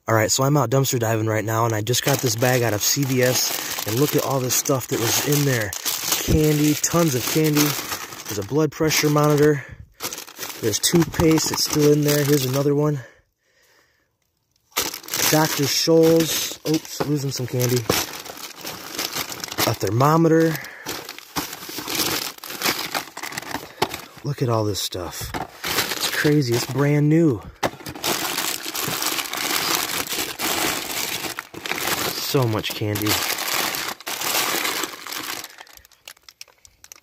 Alright, so I'm out dumpster diving right now, and I just got this bag out of CVS, and look at all this stuff that was in there. Candy, tons of candy. There's a blood pressure monitor. There's toothpaste, it's still in there. Here's another one. Dr. Scholl's. Oops, losing some candy. A thermometer. Look at all this stuff. It's crazy, it's brand new. So much candy.